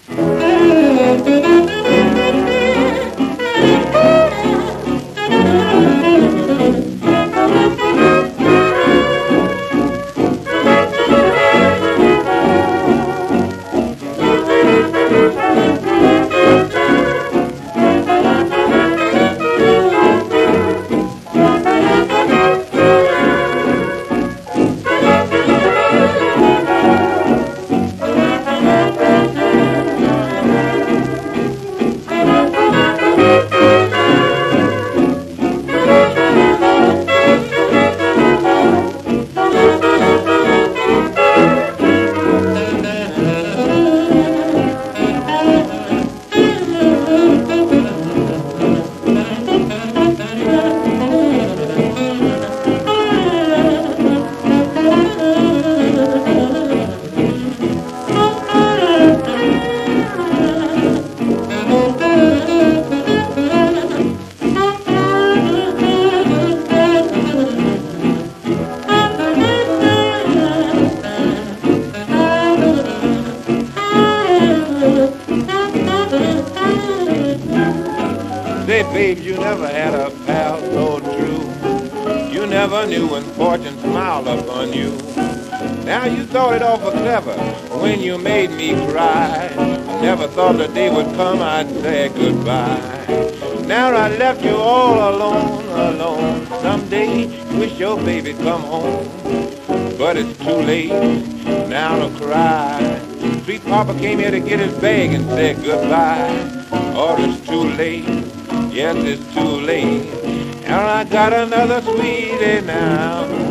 Say, babe, you never had a pal so true. You never knew when fortune smiled upon you. Now you thought it awful clever when you made me cry. I never thought the day would come I'd say goodbye. Now I left you all alone, alone. Someday wish your baby come home, but it's too late now to cry. Sweet Papa came here to get his bag and said goodbye. Oh, it's too late. Yes, it's too late. And I got another sweetie now.